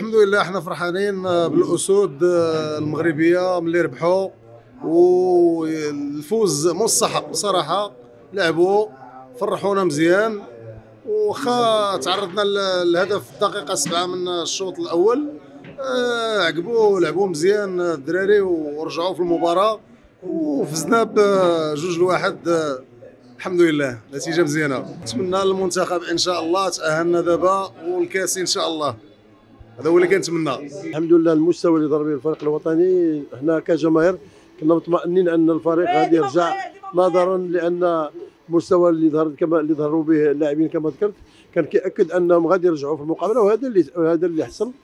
الحمد لله احنا فرحانين بالاسود المغربيه ملي ربحوا، والفوز مستحق بصراحه. لعبوا فرحونا مزيان، وخا تعرضنا للهدف في الدقيقه 7 من الشوط الاول. عقبوا لعبوا مزيان الدراري ورجعوا في المباراه وفزنا ب2-1. الحمد لله نتيجه مزيانه. نتمنى للمنتخب ان شاء الله تاهلنا دابا والكاس ان شاء الله، هذا هو اللي كنتمنى. الحمد لله المستوى اللي ضرب به الفريق الوطني، احنا كجماهير كنا مطمئنين ان الفريق غادي يرجع، نظرا لان المستوى اللي ظهروا به اللاعبين كما ذكرت كان كيأكد انهم غادي يرجعوا في المقابله، وهذا اللي حصل.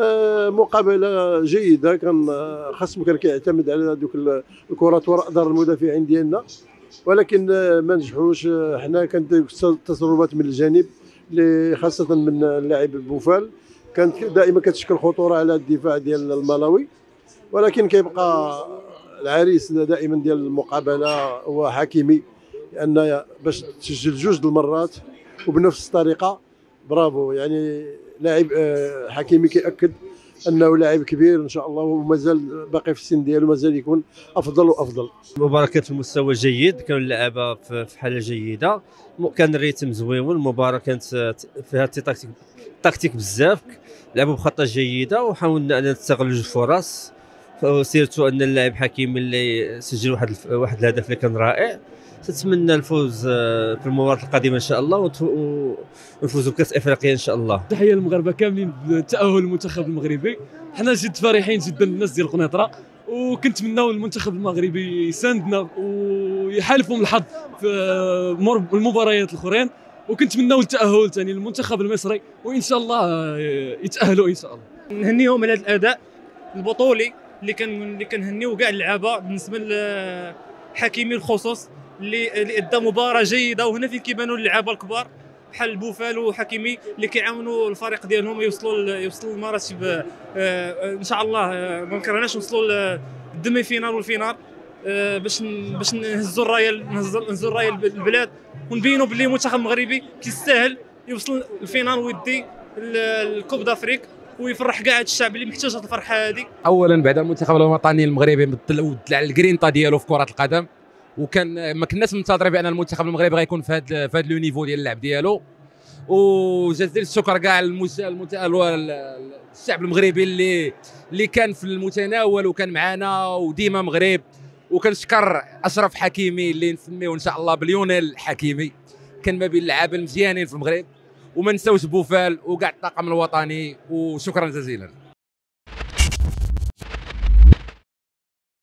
مقابله جيده، كان خصم كان كيعتمد على ذوك الكرات وراء دار المدافعين ديالنا، ولكن ما نجحوش. حنا كانت تصرفات من الجانب اللي خاصه من اللاعب بوفال كانت دائما كتشكل خطوره على الدفاع ديال الملاوي، ولكن كيبقى العريس دائما ديال المقابله هو حكيمي، لان باش تسجل 2 المرات وبنفس الطريقه برافو. يعني لاعب حكيمي كيأكد انه لاعب كبير ان شاء الله، ومازال باقي في السن ديالو، مازال يكون افضل وافضل. المباراه كانت في مستوى جيد، كانوا اللعابه في حاله جيده، كان الريتم زويون. المباراه كانت فيها تكتيك بزاف، لعبوا بخطه جيده وحاولنا ان نستغل الفرص، وسيرتو ان اللاعب حكيمي اللي سجل واحد الهدف اللي كان رائع. نتمنى الفوز في المباراه القادمه ان شاء الله، ونفوزوا بكاس افريقيا ان شاء الله. تحيه للمغاربه كاملين بتاهل المنتخب المغربي. حنا جد فرحين جدا الناس ديال قنيطره، وكنتمناو المنتخب المغربي يساندنا ويحالفهم الحظ في المباريات الاخرين، وكنتمناو التاهل ثاني للمنتخب المصري، وان شاء الله يتاهلوا ان شاء الله. نهنيهم على هذا الاداء البطولي اللي كنهنيو كاع اللعابه. بالنسبه لحكيمي الخصوص اللي ادى مباراه جيده، وهنا فين كيبانوا اللعابه الكبار بحال بوفال وحكيمي اللي كيعاونوا الفريق ديالهم يوصلوا للمراتب. ان شاء الله ما كرهناش نوصلوا للدمي فينال والفينال، باش نهزوا الرايه البلاد، ونبينوا باللي المنتخب المغربي كيستاهل يوصل الفينال ويدي الكوب دافريك، ويفرح كاع هذا الشعب اللي محتاج هذه الفرحه هذه. اولا بعد المنتخب الوطني المغربي بدل على الجرينتا ديالو في كره القدم، وكان ما كناش منتظرين بان المنتخب المغربي غيكون في هذا لو نيفو ديال اللعب ديالو. وجزيل الشكر كاع الشعب المغربي اللي كان في المتناول وكان معنا وديما مغرب. وكنشكر اشرف حكيمي اللي نسميه ان شاء الله بليونيل حكيمي، كان ما بين اللعابه المزيانين في المغرب. وما نساوش بوفال وكاع الطاقم الوطني، وشكرا جزيلا.